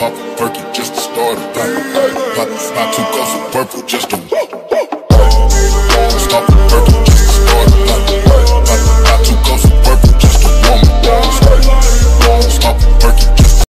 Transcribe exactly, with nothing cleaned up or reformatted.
pop a perky just to start it. Pop, pop, pop two cups of purple just to